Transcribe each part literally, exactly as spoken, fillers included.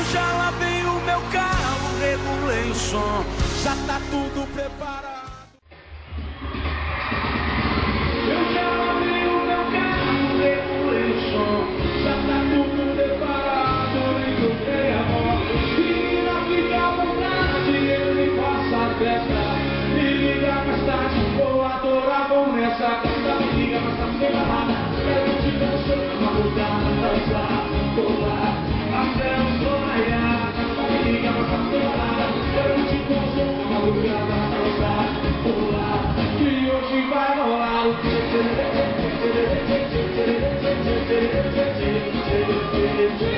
já lavei o meu carro, regulei o som, já tá tudo preparado. Eu já lavei o meu carro, regulei o som, já tá tudo preparado e troquei a moto. Menina, fica à vontade, eu nem faço a festa. Me liga mais tarde, vou adorar, vou nessa casa. Me liga mais tarde, sem balada, quero te dançar na madrugada, dançar, pular, até o sol raiar. Me liga mais tarde, sem balada, quero te dançar na madrugada, dançar, pular, que hoje vai rolar o tchê tchê tchê tchê tchê tchê tchê tchê.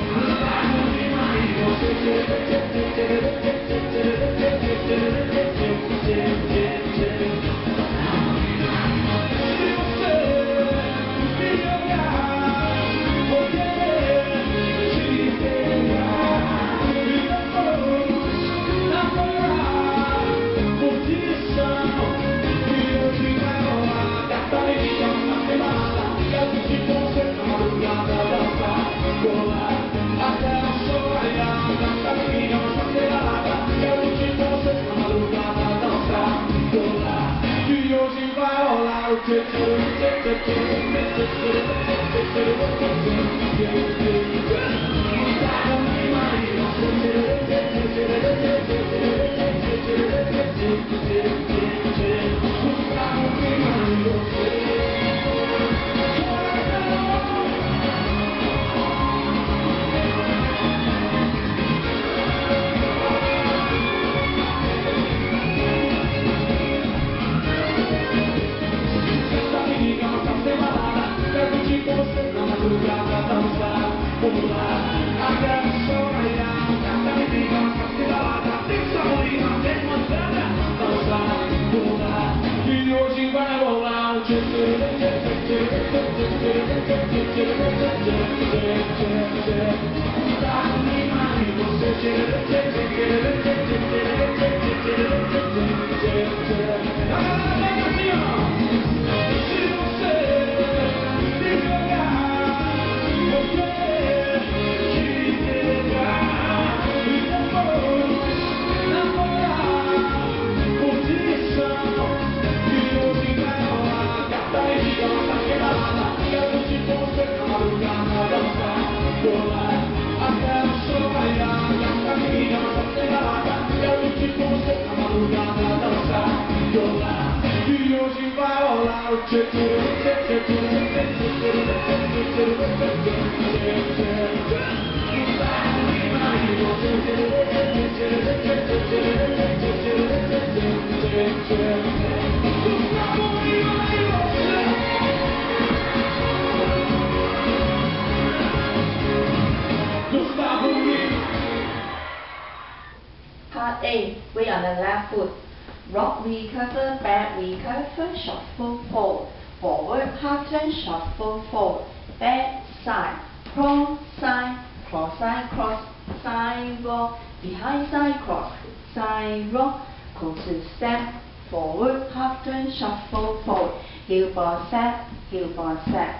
Part A, we on the left foot. Rock recover, back recover, shuffle forward. Forward, half turn, shuffle forward. Back, side, cross, side, cross, side, cross, side, rock. Behind, side, cross, side, rock. Close step, forward, half turn, shuffle forward. Heel ball step, heel ball step.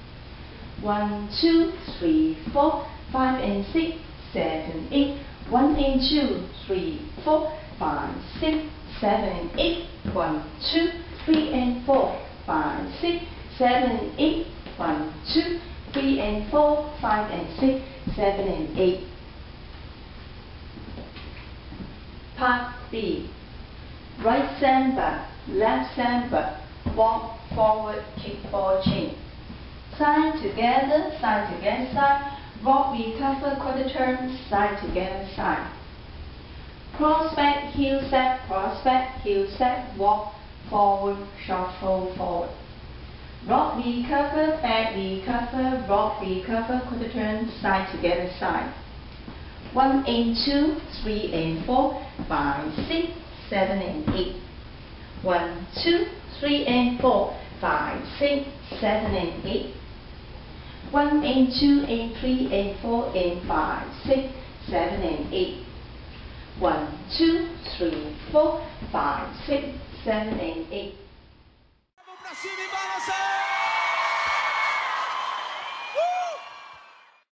One, two, three, four, five and six, seven, eight. One and two, three, four, five, six, seven, eight. One, two, three and four, five, six, seven, eight. One, two, three and four, five and six, seven and eight. Part B. Right samba, left samba, walk forward, kick ball change. Side together, side together, side. Rock, recover, quarter turn, side together, side. Cross back, heel step, cross back, heel step, walk, forward, shuffle, forward. Rock, recover, back, recover, rock, recover, quarter turn, side together, side. One and two, three and four, five, six, seven and eight. One, two, three and four, five, six, seven and eight. One and two and three and four and five, six, seven and eight. One, two, three, four, five, six, seven and eight.